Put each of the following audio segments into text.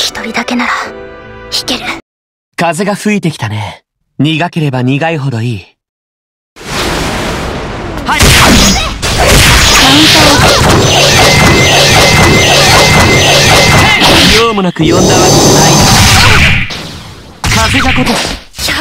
一人だけなら弾ける。 風が吹いてきたね。苦ければ苦いほどいい。はい。用もなく呼んだわけじゃないよ。風がことし。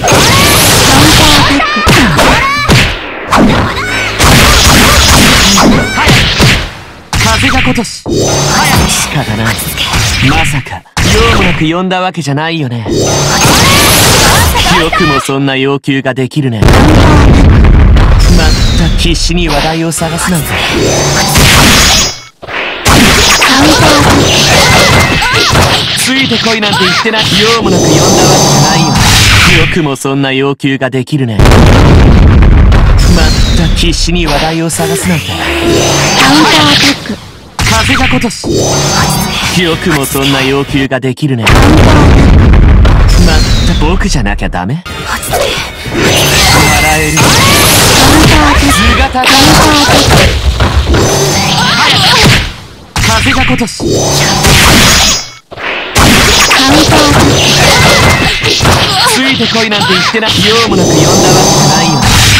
風がことし。仕方ない。まさか用もなく呼んだわけじゃないよね。よくもそんな要求ができるね。まったく必死に話題を探すなんて。ついてこいなんて言ってない。用もなく呼んだわけじゃないよ。よくもそんな要求ができるね。まったく必死に話題を探すなんて。風がことし。よくもそんな要求ができるね。まったく僕じゃなきゃダメ。笑える。図が高い。風がことし。ついてこいなんて言ってない。用もなく呼んだわけじゃないよ。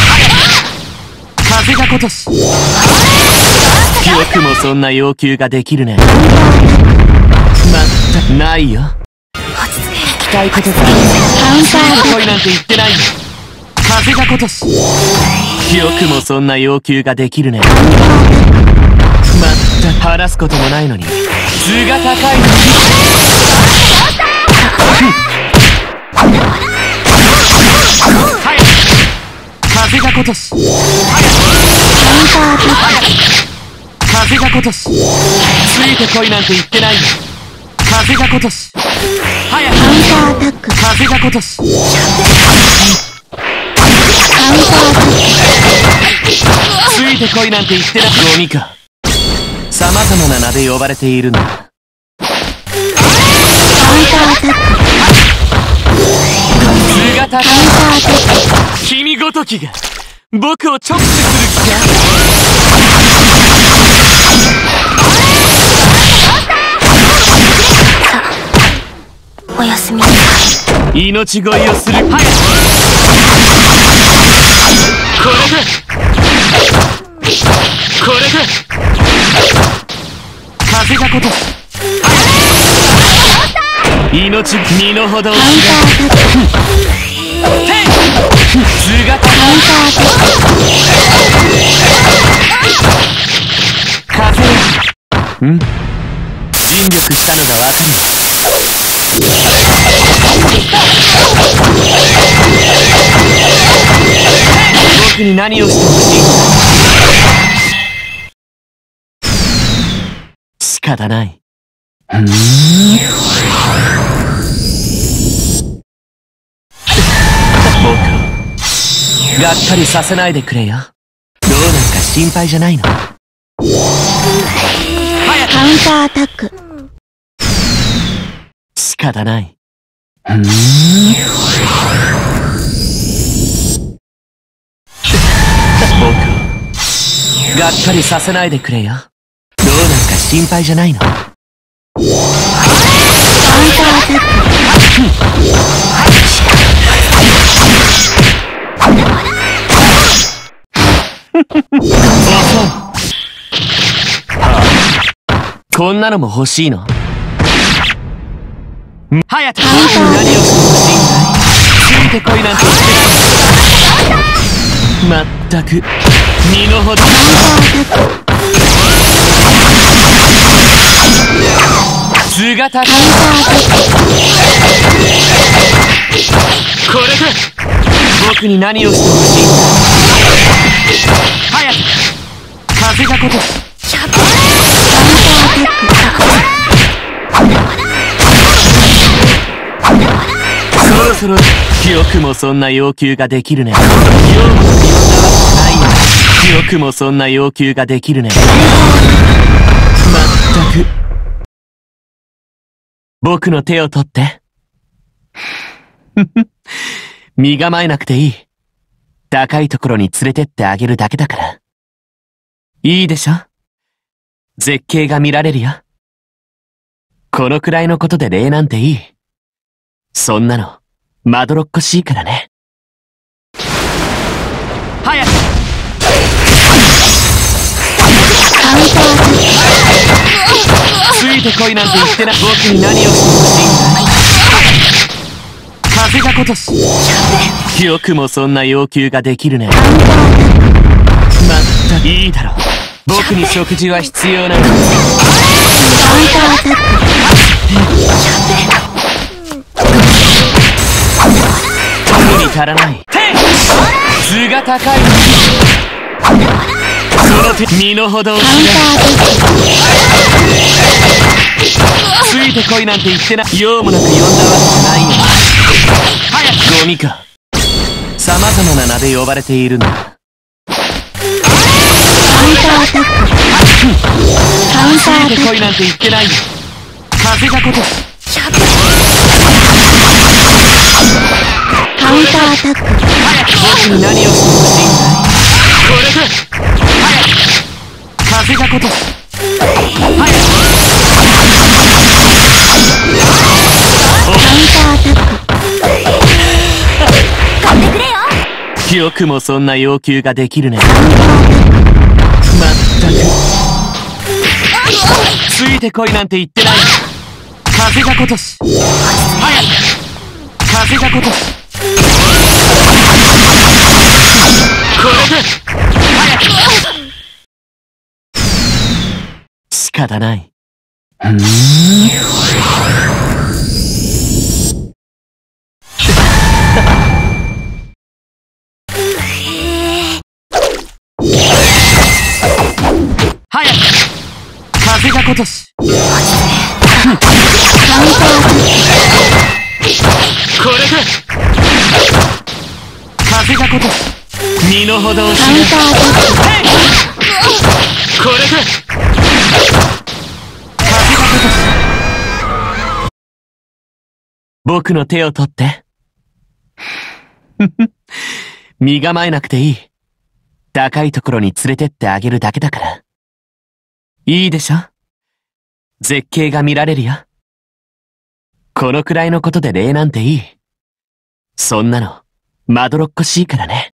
風がことし。よくもそんな要求ができるね。まったくないよ。聞きたいことがある。ついてこいなんて言ってないよ。風がことし。よくもそんな要求ができるね。まったく話すこともないのに図が高いの。風がことし。風がことし。ついてこいなんて言ってないよ。風がことし。風がことし。ついてこいなんて言ってない。ゴミか。様々な名で呼ばれているんだ。図が高い。君ごときが僕を直視する気か。 おやすみなさい。命乞いをする。これで風がことし。命身の程を知れ。図が高い。風ん尽力したのがわかる。僕に何をしてほしいんだ。仕方ない。僕をがっかりさせないでくれよ。どうなんか心配じゃないの。 カウンターアタック。 仕方ない。僕をがっかりさせないでくれよ。どうなんか心配じゃないの。こんなのも欲しいの？早く僕に何をしてほしいんだい？ついてこいなんて言ってない。まったく身の程。図が高い。これで僕に何をしてほしいんだ。早く風がことし。そろそろよくもそんな要求ができるね。よくもそんな要求ができるね。まったく僕の手を取って。身構えなくていい。高いところに連れてってあげるだけだから。いいでしょ？絶景が見られるよ。 このくらいのことで礼なんていい。そんなの、まどろっこしいからね。早くついてこいなんて言ってな。僕に何をしてほしいんだ。風が如し。よくもそんな要求ができるね。まったくいいだろう。僕に食事は必要ない。特に足らない。図が高い。その手、身の程を知らついてこいなんて言ってな。用もなく呼んだわけじゃないよ。早くゴミか。様々な名で呼ばれているんだ。ついてこいなんて言ってないよ。風が如し。 カウンターアタック。 早く僕に何をしてほしいんだい。これだ。早く風が如し。早く買ってくれよ。 よくもそんな要求ができるね。まったくついてこいなんて言ってない。風が如し。早く風が如し。これで早く仕方ない。早く風が如し。これで風が如し。身の程を知らこれで風が如し。僕の手を取って。身構えなくていい。高いところに連れてってあげるだけだから。いいでしょ？絶景が見られるよ。このくらいのことで礼なんていい。そんなの、まどろっこしいからね。